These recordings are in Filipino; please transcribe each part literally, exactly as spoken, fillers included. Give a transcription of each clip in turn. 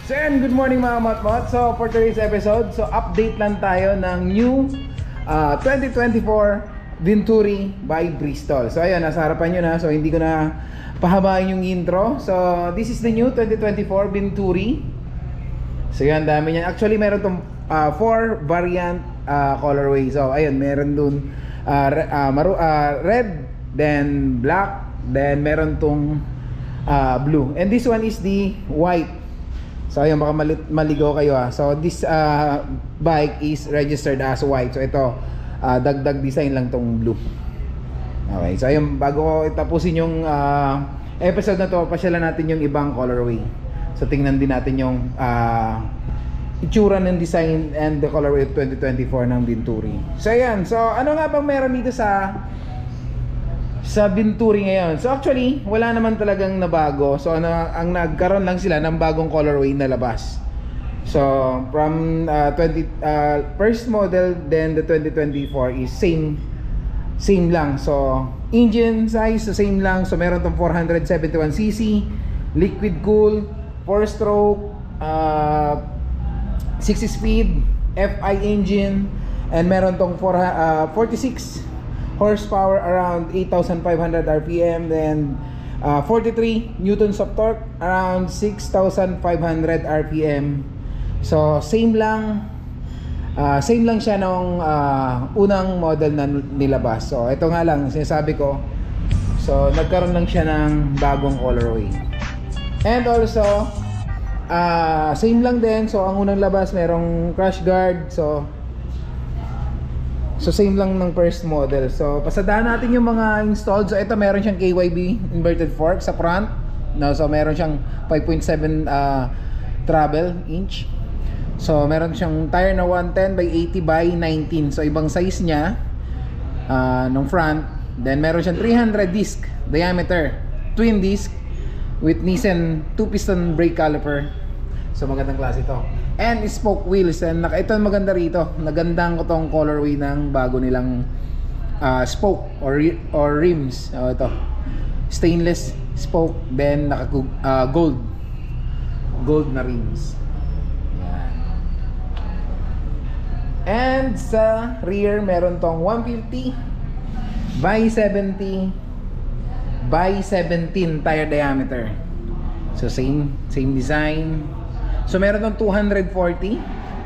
So and good morning mga matmat. So for today's episode, so update lang tayo ng new uh, twenty twenty-four Venturi by Bristol. So ayun, nasa harapan nyo na. So hindi ko na pahabain yung intro. So this is the new twenty twenty-four Venturi. So yan, dami niyan. Actually meron tong uh, four variant uh, colorway. So ayun, meron dun uh, uh, maru uh, red, then black, then meron tong uh, blue. And this one is the white. So ayun, baka maligaw kayo ha. So this uh, bike is registered as white. So ito, uh, dagdag design lang tong blue. Okay, so ayun, bago ko tapusin yung uh, episode na to, pasyalan natin yung ibang colorway. So tingnan din natin yung uh, itsura ng design and the colorway of twenty twenty-four ng Venturi. So ayan, so ano nga bang meron dito sa sa Venturi ngayon? So actually, wala naman talagang nabago. So ano, ang nagkaroon lang sila ng bagong colorway na labas. So from uh, twenty uh, first model, then the twenty twenty-four is same same lang. So engine size, so same lang. So meron tong four seventy-one c c, liquid cool, four stroke, uh, six speed, F I engine, and meron tong four, uh, forty-six horsepower, around eight thousand five hundred R P M, then uh, forty-three newtons of torque, around six thousand five hundred R P M. So same lang, uh, same lang siya nung uh, unang model na nilabas. So ito nga lang sinasabi ko, so nagkaroon lang siya ng bagong colorway. And also uh, same lang din. So ang unang labas merong crash guard. So So same lang ng first model. So pasadahan natin yung mga installed. So ito meron siyang K Y B inverted fork sa front. No, so meron siyang five point seven uh, travel inch. So meron siyang tire na one ten by eighty by nineteen. So ibang size niya uh, nung front. Then meron siyang three hundred disc diameter, twin disc with Nissan two piston brake caliper. So magandang klase ito. And spoke wheels. And ito maganda rito. Nagandang ko tong colorway ng bago nilang uh, spoke or, or rims. So ito, stainless spoke, then naka uh, gold gold na rims. Yan. And sa rear meron tong one fifty by seventy by seventeen tire diameter. So same same design. So meron tong two forty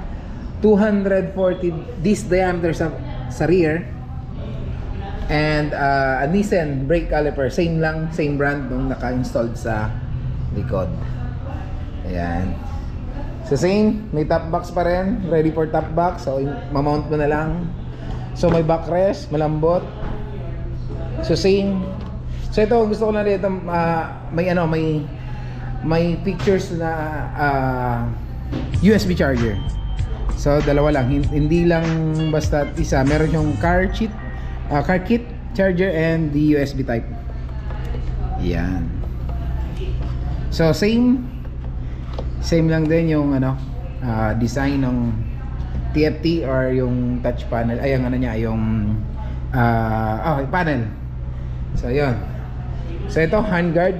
disc diameter sa, sa rear, and uh, a Nissan brake caliper, same lang, same brand nung naka-installed sa likod. Ayan. So same, may top box pa rin, ready for top box. So mamount mo na lang. So may backrest, malambot. So same. So ito gusto ko na dito, uh, may ano, may may pictures na uh, U S B charger. So dalawa lang, hindi lang basta isa. Meron yung car kit, uh, car kit charger and the U S B type. Yan. So same same lang din yung ano, uh, design ng T F T or yung touch panel. Ay, yung ano niya, yung uh, oh, panel. So yun. So ito, handguard.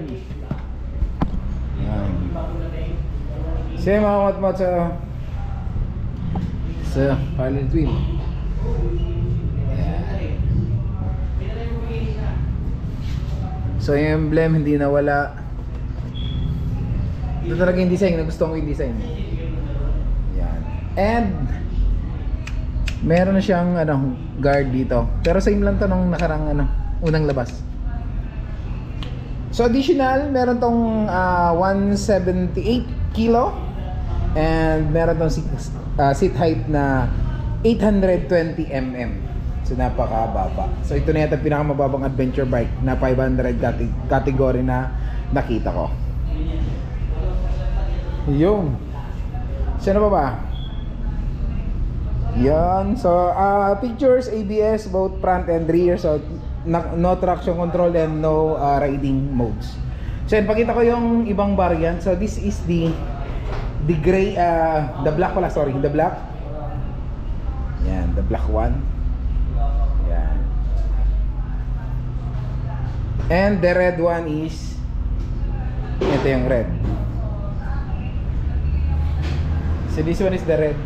Siya mga matmat sa sa parallel twin. Yeah. So yung emblem hindi nawala. Ito talaga yung design na gusto ko yung design. Yan. And meron na siyang ano, guard dito. Pero same lang to nung nakarang ano, unang labas. So additional, meron tong uh, one seventy-eight kilo. And meron tong seat, uh, seat height na eight hundred twenty millimeters. So napakababa. So ito na yata pinakamababang adventure bike na five hundred category na nakita ko. Yung sino pa ba? Yan. So uh, pictures, A B S both front and rear. So no traction control and no uh, riding modes. So yan, pakita ko yung ibang variant. So this is the the gray, uh, the black pala, sorry, the black. Yan, the black one. Yan. And the red one is ito yung red. So this one is the red.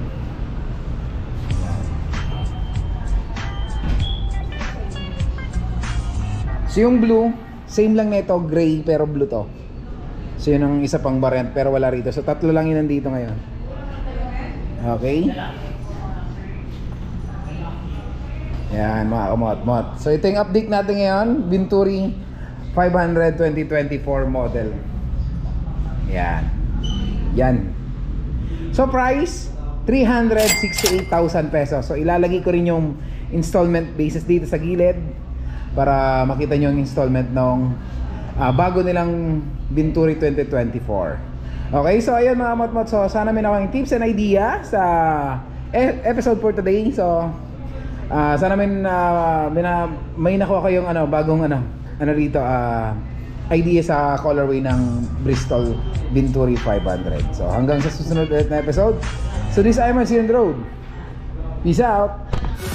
So yung blue, same lang nito, gray pero blue to. So yun ang isa pang variant pero wala rito. So tatlo lang yun nandito ngayon. Okay. Yan mga kamot-mot. So ito yung update natin ngayon, Venturi five hundred twenty twenty-four model. Yan. Yan. So price three hundred sixty-eight thousand pesos. So ilalagay ko rin yung installment basis dito sa gilid para makita nyo yung installment ng uh, bago nilang Venturi twenty twenty-four. Okay, so ayun mga kamot-mot. So sana may nakuha yung tips and idea sa e episode for today. So Uh, sana may, uh, may, na, may nakuha kayong ano, bagong ano, ano rito, uh, idea sa colorway ng Bristol Venturi five hundred. So hanggang sa susunod ulit na episode. So this I M C on the road. Peace out!